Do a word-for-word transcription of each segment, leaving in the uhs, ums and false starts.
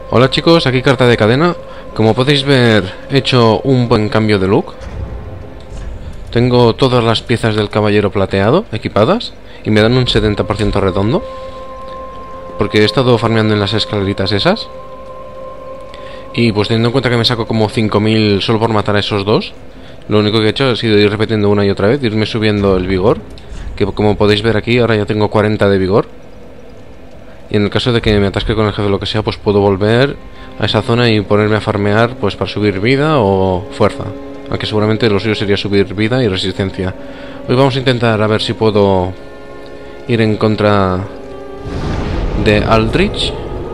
Hola chicos, aquí Carta de Cadena. Como podéis ver, he hecho un buen cambio de look. Tengo todas las piezas del caballero plateado equipadas y me dan un setenta por ciento redondo, porque he estado farmeando en las escaleritas esas. Y pues teniendo en cuenta que me saco como cinco mil solo por matar a esos dos, lo único que he hecho ha sido ir repitiendo una y otra vez, irme subiendo el vigor, que como podéis ver aquí ahora ya tengo cuarenta de vigor. Y en el caso de que me atasque con el jefe o lo que sea, pues puedo volver a esa zona y ponerme a farmear pues para subir vida o fuerza. Aunque seguramente lo suyo sería subir vida y resistencia. Hoy vamos a intentar a ver si puedo ir en contra de Aldrich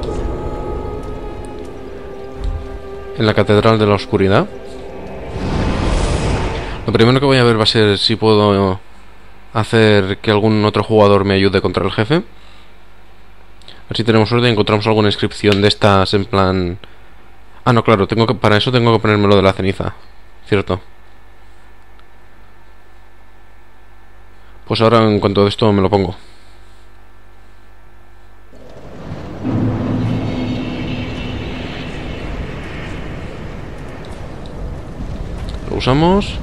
en la Catedral de la Oscuridad. Lo primero que voy a ver va a ser si puedo hacer que algún otro jugador me ayude contra el jefe. A ver si tenemos suerte y encontramos alguna inscripción de estas en plan... Ah, no, claro, tengo que, para eso tengo que ponérmelo de la ceniza. Cierto. Pues ahora en cuanto a esto me lo pongo. Lo usamos.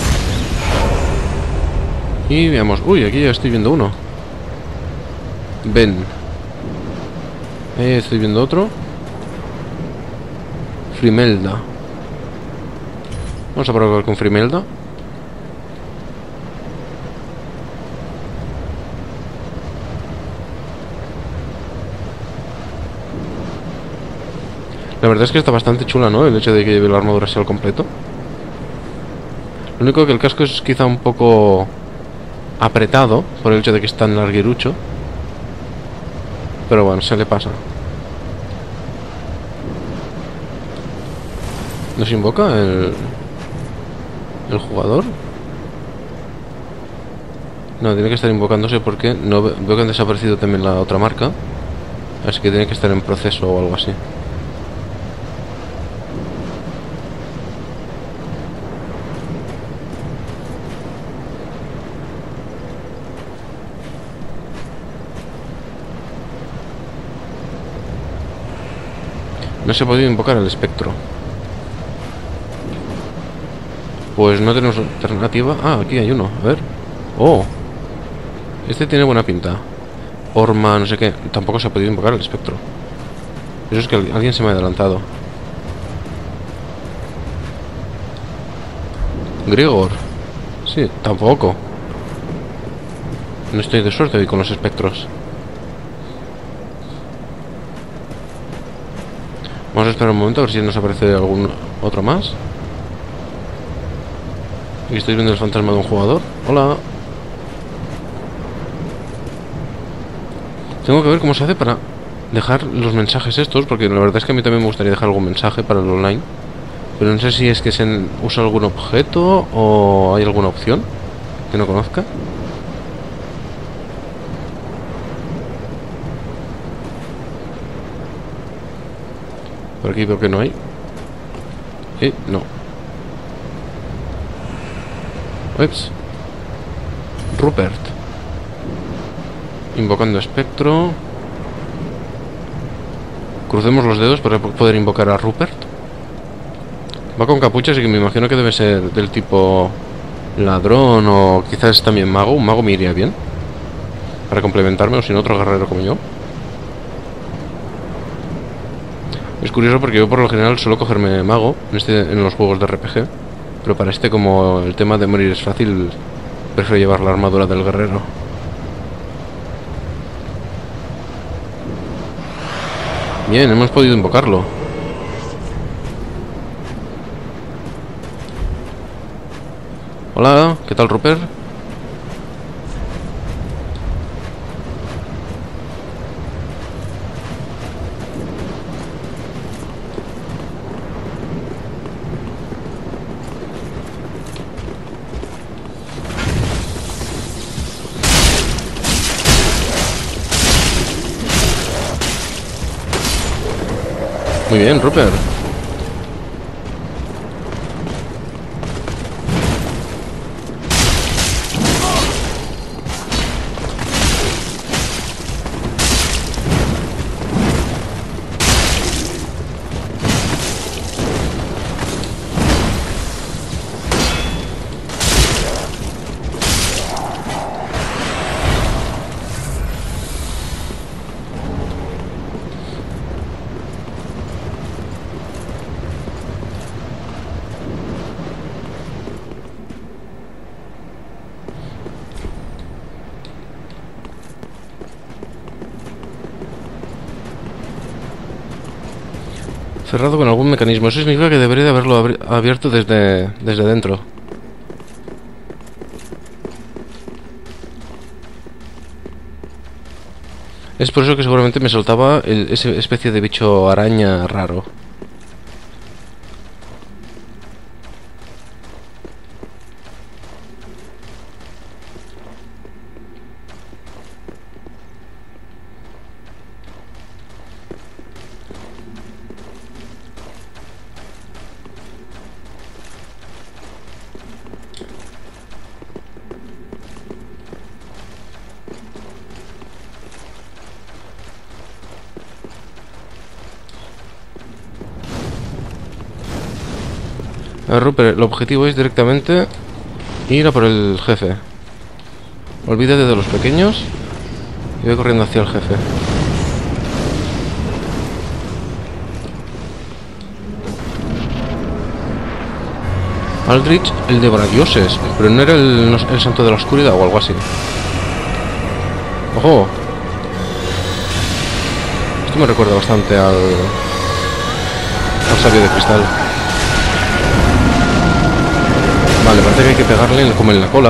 Y veamos. Uy, aquí ya estoy viendo uno. Ven. Ahí estoy viendo otro. Frimelda. Vamos a probar con Frimelda. La verdad es que está bastante chula, ¿no? El hecho de que lleve la armadura así al completo. Lo único que el casco es quizá un poco apretado por el hecho de que es tan larguirucho. Pero bueno, se le pasa. ¿Nos invoca el, el jugador? No, tiene que estar invocándose porque no ve, veo que han desaparecido también la otra marca. Así que tiene que estar en proceso o algo así. No se ha podido invocar al espectro. Pues no tenemos alternativa. Ah, aquí hay uno, a ver. Oh, este tiene buena pinta. Orma, no sé qué. Tampoco se ha podido invocar al espectro. Eso es que alguien se me ha adelantado. Grigor. Sí, tampoco. No estoy de suerte hoy con los espectros. Vamos a esperar un momento a ver si nos aparece algún otro más. Aquí estoy viendo el fantasma de un jugador. Hola. Tengo que ver cómo se hace para dejar los mensajes estos, porque la verdad es que a mí también me gustaría dejar algún mensaje para el online. Pero no sé si es que se usa algún objeto o hay alguna opción que no conozca. Por aquí veo que no hay. Eh, no. Ups. Rupert. Invocando espectro. Crucemos los dedos para poder invocar a Rupert. Va con capucha, así que me imagino que debe ser del tipo ladrón o quizás también mago. Un mago me iría bien para complementarme, o si no otro guerrero como yo. Es curioso porque yo por lo general suelo cogerme mago en, este, en los juegos de R P G. Pero para este, como el tema de morir es fácil, prefiero llevar la armadura del guerrero. Bien, hemos podido invocarlo. Hola, ¿qué tal, Rupert? Muy bien, Rupert. Cerrado con algún mecanismo. Eso significa que debería de haberlo abri abierto desde, desde dentro. Es por eso que seguramente me soltaba el, esa especie de bicho araña raro. A ver, Rupert, el objetivo es directamente ir a por el jefe. Olvídate de los pequeños y ve corriendo hacia el jefe. Aldrich, el devoradioses, pero no era el, el santo de la oscuridad o algo así. ¡Ojo! Esto me recuerda bastante al, al sabio de cristal. Vale, parece que hay que pegarle como en la cola.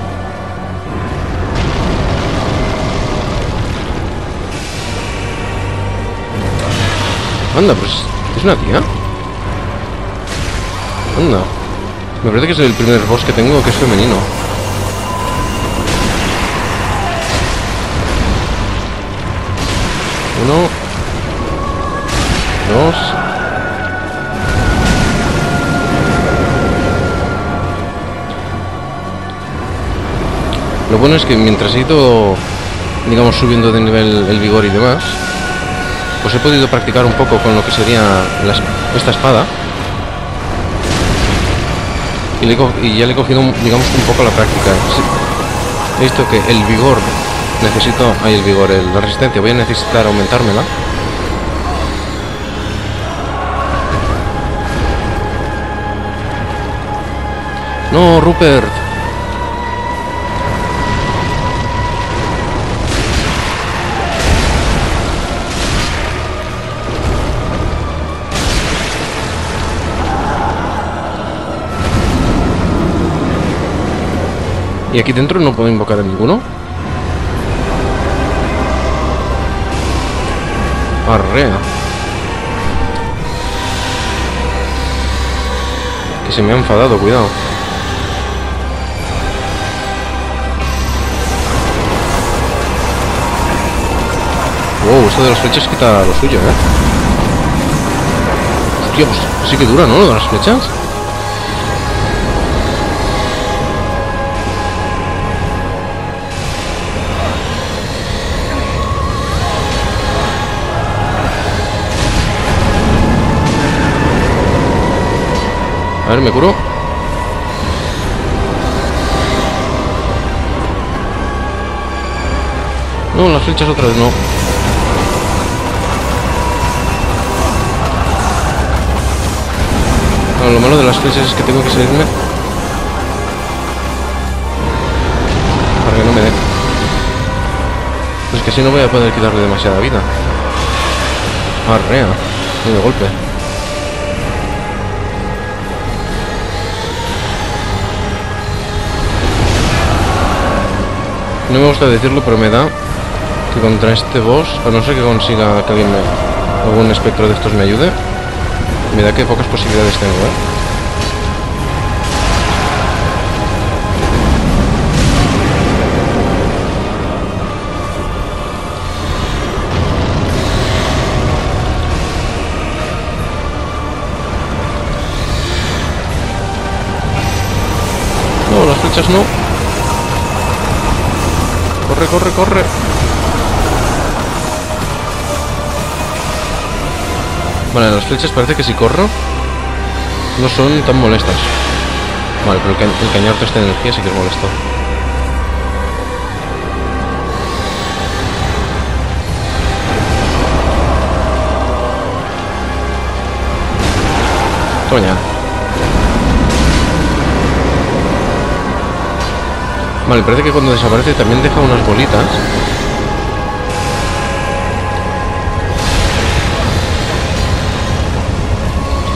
Anda, pues es una tía. Anda. Me parece que es el primer boss que tengo que es femenino. Uno. Dos. Lo bueno es que mientras he ido, digamos, subiendo de nivel el vigor y demás, pues he podido practicar un poco con lo que sería la, esta espada. Y, le, y ya le he cogido, digamos, un poco la práctica. He visto que el vigor, necesito, ahí el vigor, el, la resistencia, voy a necesitar aumentármela. No, Rupert. ¿Y aquí dentro no puedo invocar a ninguno? Arrea. Que se me ha enfadado, cuidado. Wow, esto de las flechas quita lo suyo, ¿eh? Hostia, pues sí que dura, ¿no? Lo de las flechas. A ver, me curo. No, las flechas otra vez no. Bueno, lo malo de las flechas es que tengo que salirme para que no me dé. Pues que así no voy a poder quitarle demasiada vida. Arrea. Y de golpe. No me gusta decirlo, pero me da que contra este boss, a no ser que consiga que alguien me, algún espectro de estos me ayude, me da que pocas posibilidades tengo, ¿eh? No, las flechas no. Corre, corre, corre. Vale, las flechas parece que si corro no son tan molestas. Vale, pero el, ca el cañar de esta energía sí que es molesto. Toña. Vale, parece que cuando desaparece también deja unas bolitas.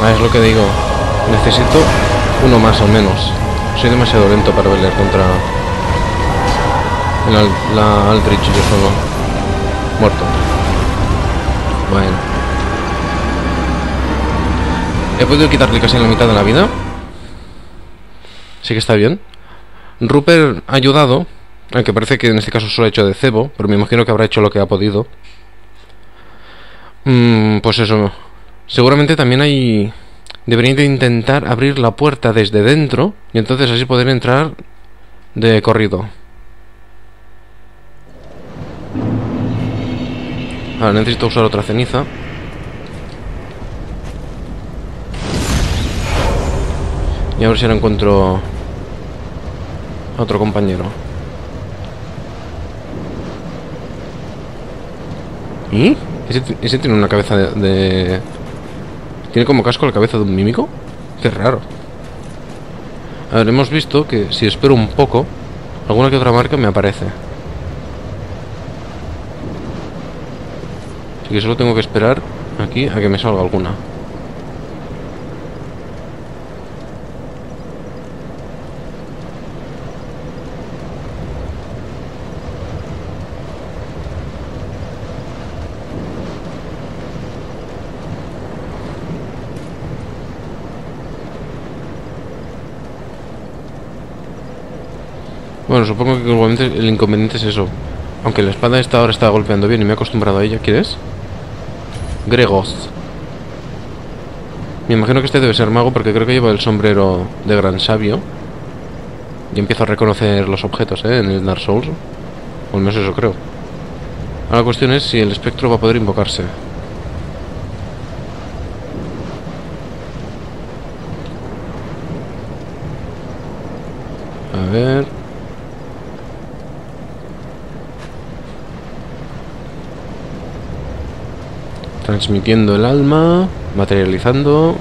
Ah, es lo que digo. Necesito uno más o menos. Soy demasiado lento para pelear contra el Al la Aldrich yo solo. Muerto. Bueno. He podido quitarle casi la mitad de la vida. Sí que está bien. Rupert ha ayudado. Aunque parece que en este caso solo ha hecho de cebo. Pero me imagino que habrá hecho lo que ha podido. Mm, pues eso. Seguramente también hay... Deberían de intentar abrir la puerta desde dentro. Y entonces así poder entrar de corrido. Ahora necesito usar otra ceniza. Y a ver si ahora encuentro a otro compañero. ¿Y? ¿Ese, ese tiene una cabeza de, de... ¿Tiene como casco la cabeza de un mímico? Qué raro. A ver, hemos visto que si espero un poco, alguna que otra marca me aparece. Así que solo tengo que esperar aquí a que me salga alguna. Bueno, supongo que igualmente el inconveniente es eso. Aunque la espada esta ahora está golpeando bien y me he acostumbrado a ella. ¿Quién es? Gregos. Me imagino que este debe ser mago porque creo que lleva el sombrero de gran sabio. Y empiezo a reconocer los objetos, ¿eh? En el Dark Souls. O al menos eso creo. Ahora la cuestión es si el espectro va a poder invocarse. A ver... Transmitiendo el alma, materializando.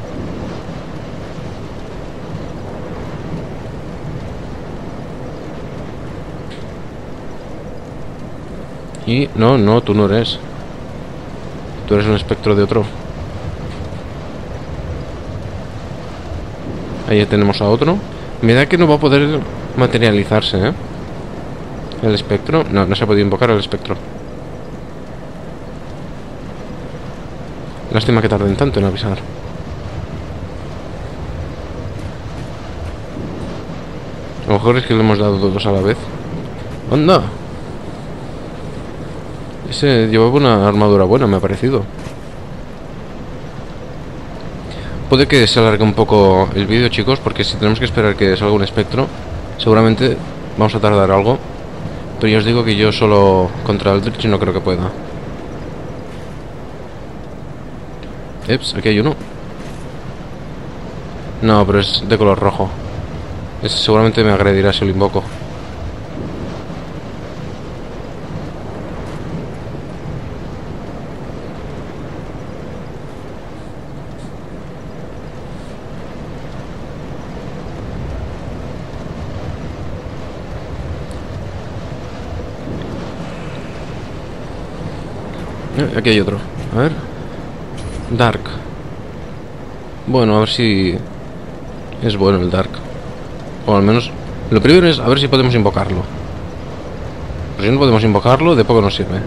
Y no, no, tú no eres. Tú eres un espectro de otro. Ahí ya tenemos a otro. Me da que no va a poder materializarse, ¿eh? El espectro. No, no se ha podido invocar al espectro. Lástima que tarden tanto en avisar. A lo mejor es que le hemos dado todos a la vez. ¡Anda! Ese llevaba una armadura buena, me ha parecido. Puede que se alargue un poco el vídeo, chicos, porque si tenemos que esperar que salga un espectro, seguramente vamos a tardar algo. Pero ya os digo que yo solo contra el Aldrich no creo que pueda. Eps, aquí hay uno. No, pero es de color rojo. Ese seguramente me agredirá si lo invoco. Eh, aquí hay otro. A ver. Dark. Bueno, a ver si es bueno el Dark. O al menos... Lo primero es a ver si podemos invocarlo. Pero si no podemos invocarlo, de poco nos sirve.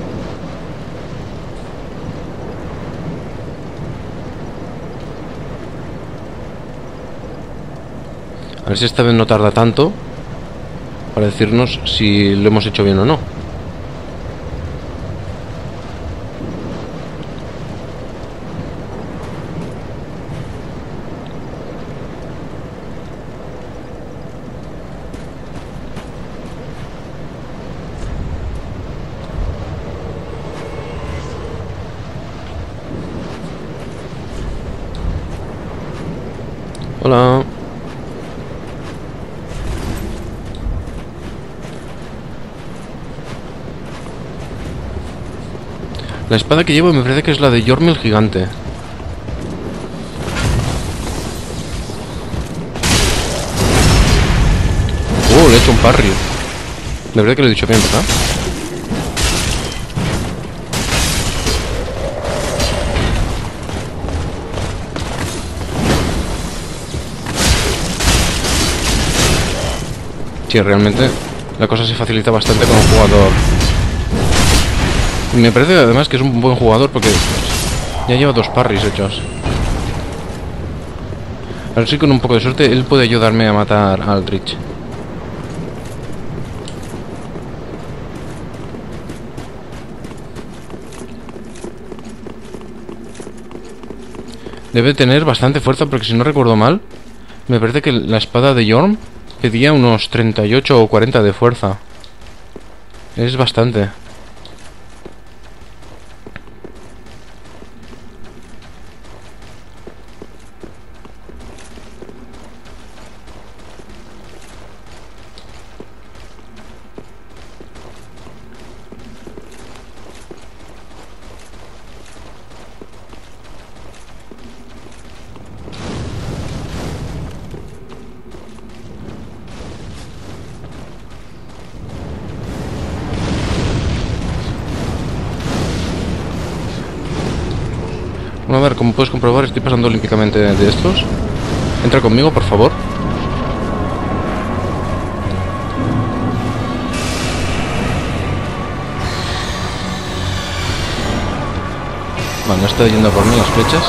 A ver si esta vez no tarda tanto para decirnos si lo hemos hecho bien o no. Hola. La espada que llevo me parece que es la de Yorm el gigante. Oh, le he hecho un parry. De verdad que lo he dicho bien, ¿verdad? Sí, realmente la cosa se facilita bastante con un jugador. Y me parece además que es un buen jugador porque ya lleva dos parries hechos. A ver si con un poco de suerte él puede ayudarme a matar a Aldrich. Debe tener bastante fuerza porque si no recuerdo mal, me parece que la espada de Yorm pedía unos treinta y ocho o cuarenta de fuerza. Es bastante. Bueno, a ver, como puedes comprobar, estoy pasando olímpicamente de estos. Entra conmigo, por favor. Vale, no está yendo por mí las flechas.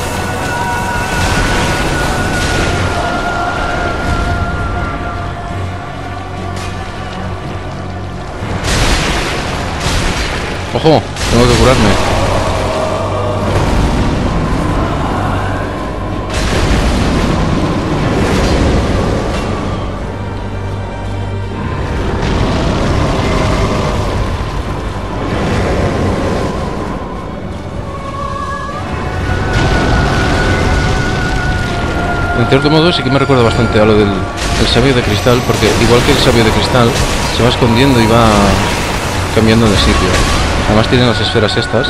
¡Ojo! Tengo que curarme. En cierto modo sí que me recuerda bastante a lo del el sabio de cristal, porque igual que el sabio de cristal se va escondiendo y va cambiando de sitio. Además tiene las esferas estas.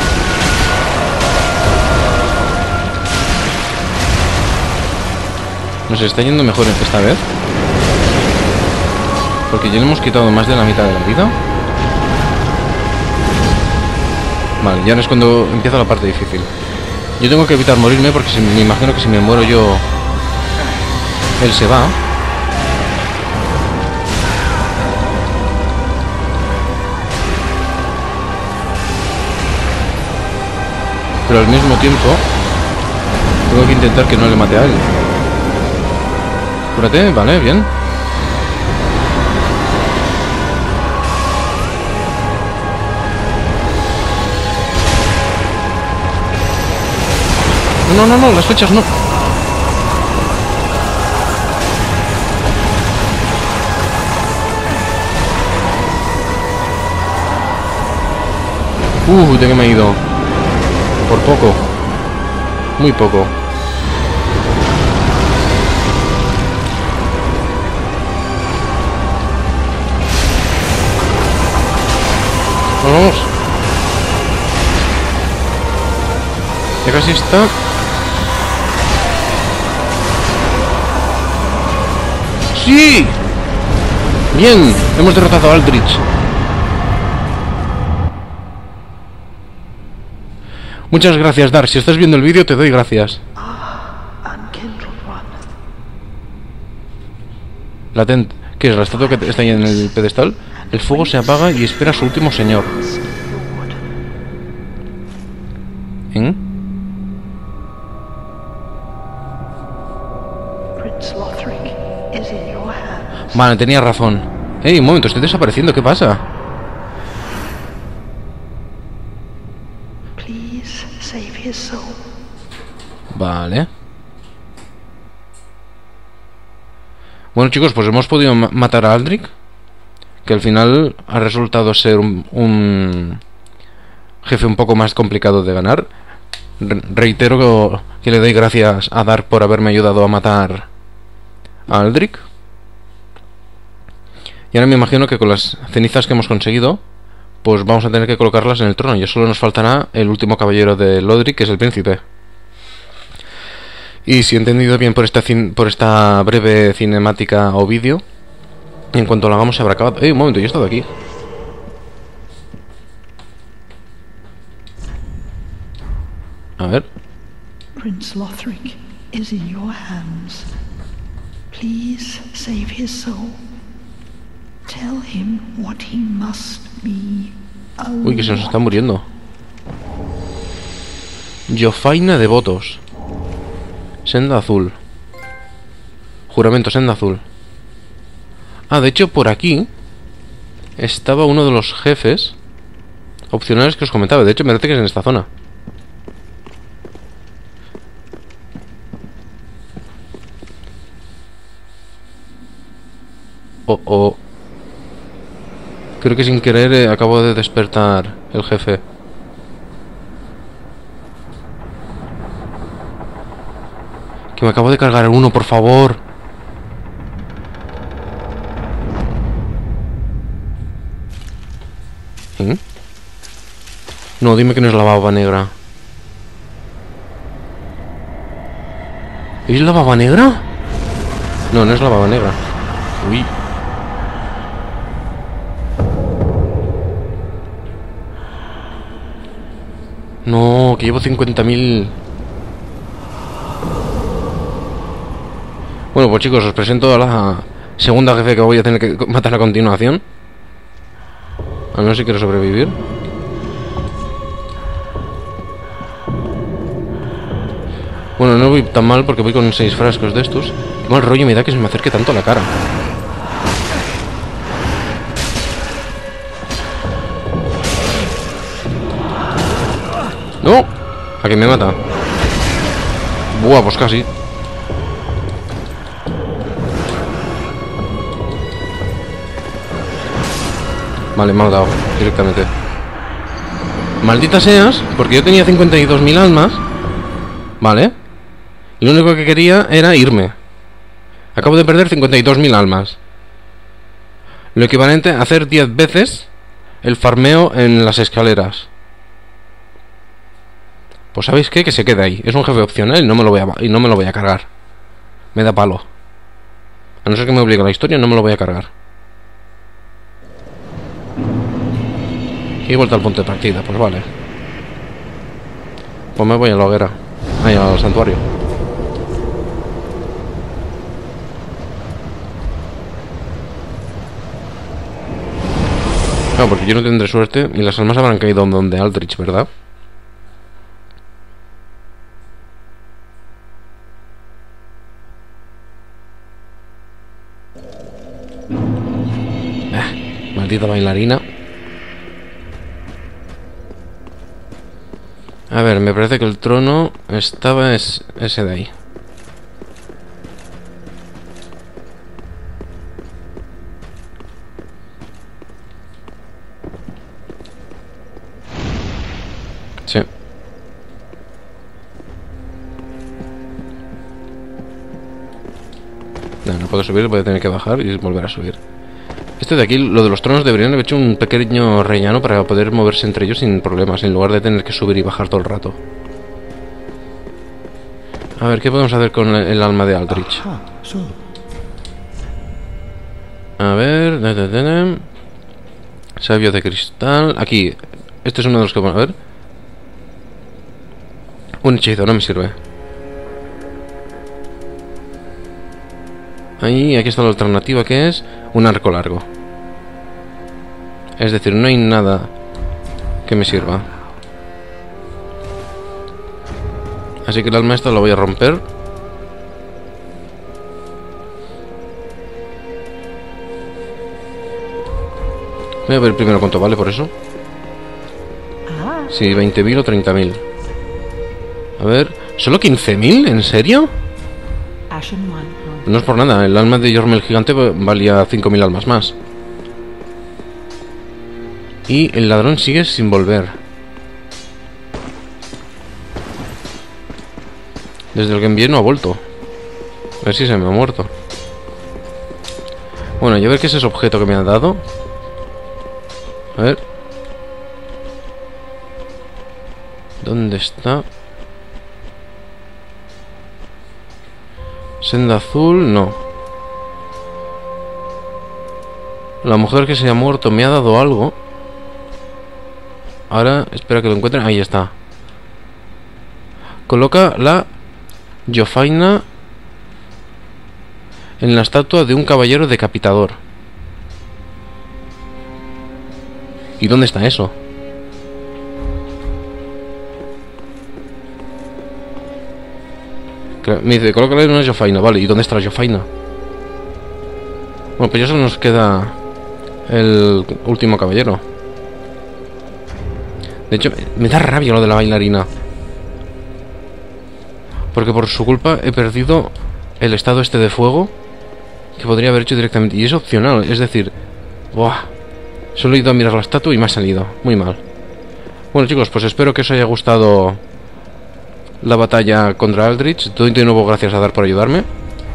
Nos está yendo mejor esta vez, porque ya le hemos quitado más de la mitad de la vida. Vale, ya no es cuando empieza la parte difícil. Yo tengo que evitar morirme porque si, me imagino que si me muero yo, él se va. Pero al mismo tiempo tengo que intentar que no le mate a él. Cúrate, vale, bien. No, no, no, las flechas no. Uh, de que me he ido. Por poco. Muy poco. Vamos. Ya casi está. ¡Sí! ¡Bien! Hemos derrotado a Aldrich. Muchas gracias, Dark. Si estás viendo el vídeo, te doy gracias. Latent. ¿Qué es la estatua que está ahí en el pedestal? El fuego se apaga y espera a su último señor. ¿Eh? Vale, tenía razón. Ey, un momento, estoy desapareciendo, ¿qué pasa? Vale. Bueno, chicos, pues hemos podido ma matar a Aldrich, que al final ha resultado ser un, un jefe un poco más complicado de ganar. Re reitero que le doy gracias a Dark por haberme ayudado a matar a Aldrich. Y ahora me imagino que con las cenizas que hemos conseguido, pues vamos a tener que colocarlas en el trono. Ya solo nos faltará el último caballero de Lothric, que es el príncipe. Y si he entendido bien por esta, por esta breve cinemática o vídeo, en cuanto lo hagamos se habrá acabado. ¡Eh, un momento! Yo he estado aquí. A ver. Prince Lothric is in your hands. Please save his soul. Uy, que se nos está muriendo. Jofaina de votos. Senda azul. Juramento, senda azul. Ah, de hecho, por aquí estaba uno de los jefes opcionales que os comentaba. De hecho, me parece que es en esta zona. Oh, oh. Creo que sin querer eh, acabo de despertar el jefe. Que me acabo de cargar uno, por favor. ¿Eh? No, dime que no es la baba negra. ¿Es la baba negra? No, no es la baba negra. Uy. No, que llevo cincuenta mil. Bueno, pues chicos, os presento a la segunda jefe que voy a tener que matar a continuación. Al menos si quiero sobrevivir. Bueno, no voy tan mal porque voy con seis frascos de estos. Qué mal rollo me da que se me acerque tanto a la cara. ¡No! ¿A que me mata? Buah, pues casi. Vale, me ha matado directamente. Maldita seas, porque yo tenía cincuenta y dos mil almas. Vale. Y lo único que quería era irme. Acabo de perder cincuenta y dos mil almas. Lo equivalente a hacer diez veces el farmeo en las escaleras. Pues ¿sabéis qué? Que se quede ahí. Es un jefe opcional y no me lo voy a, y no me lo voy a cargar. Me da palo. A no ser que me obligue a la historia, no me lo voy a cargar. Y vuelta al punto de partida, pues vale. Pues me voy a la hoguera. Ahí al santuario. Claro, porque yo no tendré suerte y las almas habrán caído donde Aldrich, ¿verdad? Ah, maldita bailarina. A ver, me parece que el trono estaba es ese de ahí. Sí. No, no puedo subir, voy a tener que bajar y volver a subir. Este de aquí, lo de los tronos, deberían haber hecho un pequeño rellano para poder moverse entre ellos sin problemas, en lugar de tener que subir y bajar todo el rato. A ver, ¿qué podemos hacer con el, el alma de Aldrich? A ver... Da, da, da, da. Sabio de cristal... Aquí, este es uno de los que... A ver... Un hechizo, no me sirve. Ahí, aquí está la alternativa, que es un arco largo. Es decir, no hay nada que me sirva. Así que el alma esta la voy a romper. Voy a ver primero cuánto vale por eso. Sí, veinte mil o treinta mil. A ver, ¿solo quince mil? ¿En serio? No es por nada, el alma de Jorm el gigante valía cinco mil almas más. Y el ladrón sigue sin volver. Desde el que envié no ha vuelto. A ver si se me ha muerto. Bueno, y a ver qué es ese objeto que me ha dado. A ver. ¿Dónde está? Senda azul, no. La mujer que se ha muerto me ha dado algo. Ahora, espera que lo encuentren. Ahí está. Coloca la Jofaina en la estatua de un caballero decapitador. ¿Y dónde está eso? Me dice, colócale una jofaina. Vale, ¿y dónde está la jofaina? Bueno, pues ya solo nos queda el último caballero. De hecho, me da rabia lo de la bailarina, porque por su culpa he perdido el estado este de fuego que podría haber hecho directamente. Y es opcional, es decir... Buah, solo he ido a mirar la estatua y me ha salido. Muy mal. Bueno, chicos, pues espero que os haya gustado la batalla contra Aldrich. Doy de nuevo gracias a Dar por ayudarme.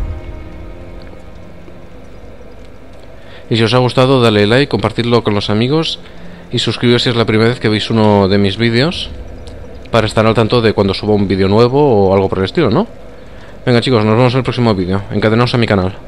Y si os ha gustado, dale like, compartidlo con los amigos y suscribiros si es la primera vez que veis uno de mis vídeos, para estar al tanto de cuando suba un vídeo nuevo o algo por el estilo, ¿no? Venga, chicos, nos vemos en el próximo vídeo. Encadenaos a mi canal.